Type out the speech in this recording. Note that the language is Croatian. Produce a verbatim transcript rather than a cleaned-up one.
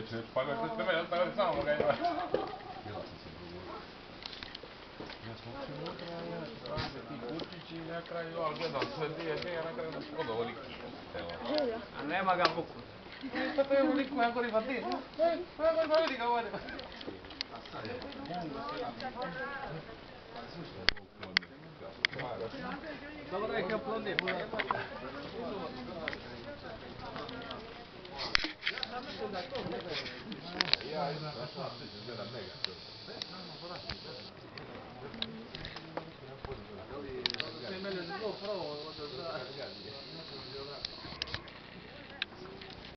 neće, pa ne treba da je samo ga ima. Ja sam uopće unutra, ja traže ti kućići i na kraju, ali gledam sve dvije, dvije, na kraju nas podovo lik. A nema ga buku. Pa to je u liku, ja govorim, pa ti, pa ja govorim, pa vidi ga ovdje. Dobro je kao plodne, pa jebate. Ja idem na šta, ti ćeš gledat mega. Sve mene zelo pravo od